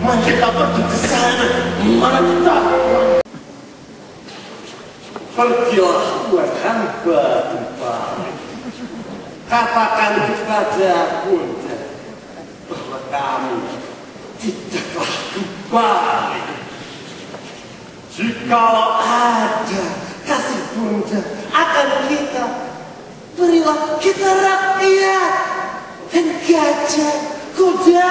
Mari kita pergi ke sana. Mana kita? Pergilah buat hamba Tuhan. Katakan kepada Bunda bahwa kami tidaklah kembali. Jikalau ada kasih Bunda akan kita, berilah kita rakyat dan gajah, kuda.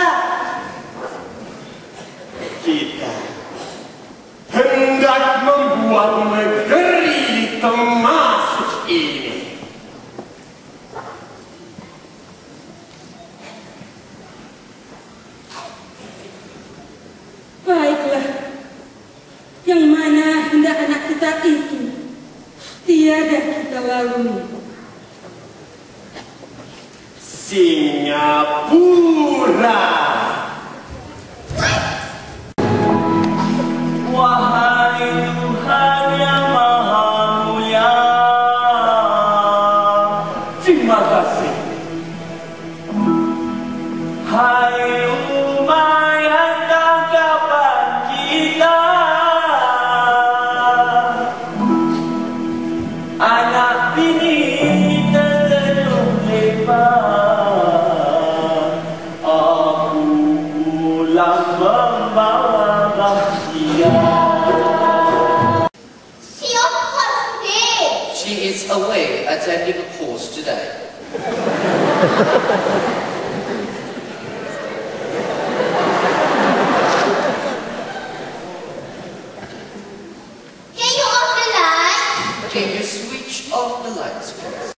Kita hendak membuat negeri di Termasuk ini. Baiklah, yang mana hendak anak kita itu tiada kita lalui. Singapura. Wahai Tuhan yang Maha Mulia, terima kasih. Hai umat yang tangkapan kita, anak bini tersenyum lebar, aku pulang membawa bahagia. She is away attending a course today. Can you off the light? Can you switch off the lights, please?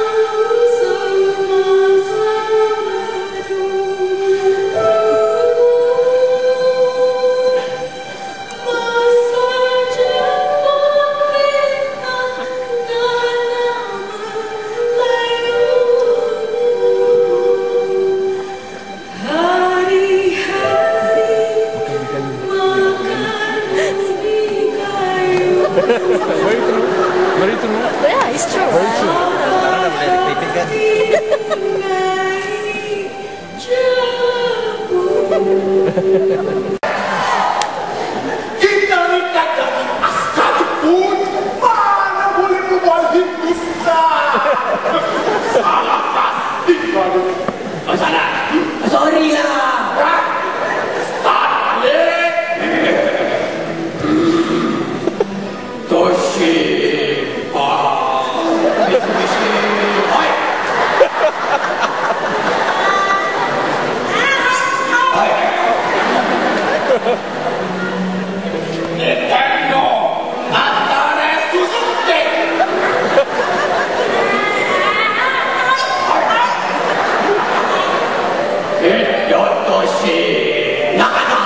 Very true. Yeah, it's true. Very true. Karena udah boleh dikritik kan. Kita nikah jadi askar pun mana boleh membuat bisa. Salah pasti baru. Oh salah. Sorry lah. Start balik. Toshiba. Mitsubishi. Hai. Hai. Nintendo. Atares Suzuki. Yotoshi Nakana.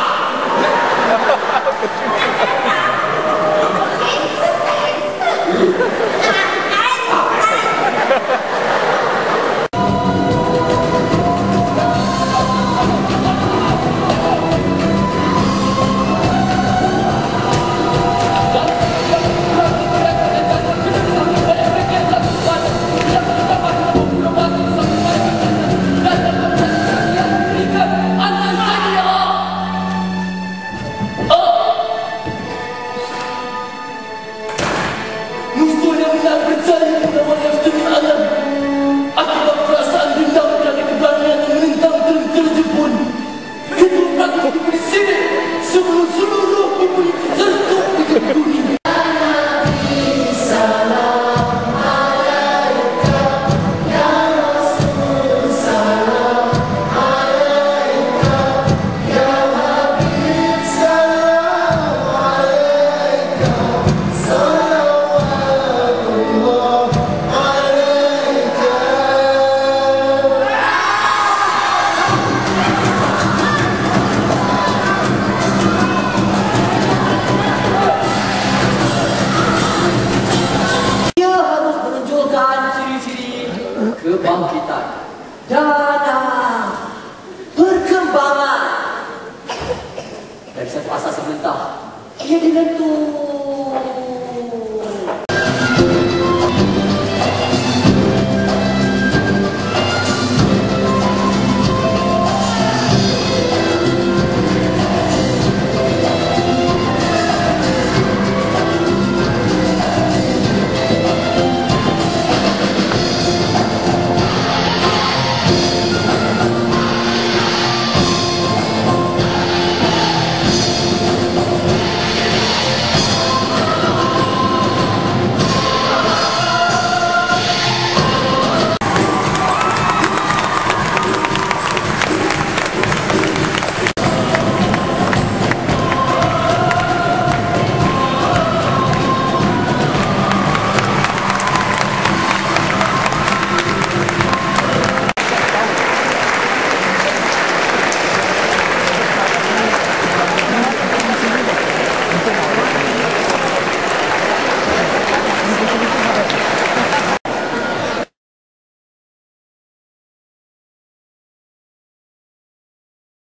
Kebangkitan, dana, perkembangan. Dari satu asa sebentar, ia dilentur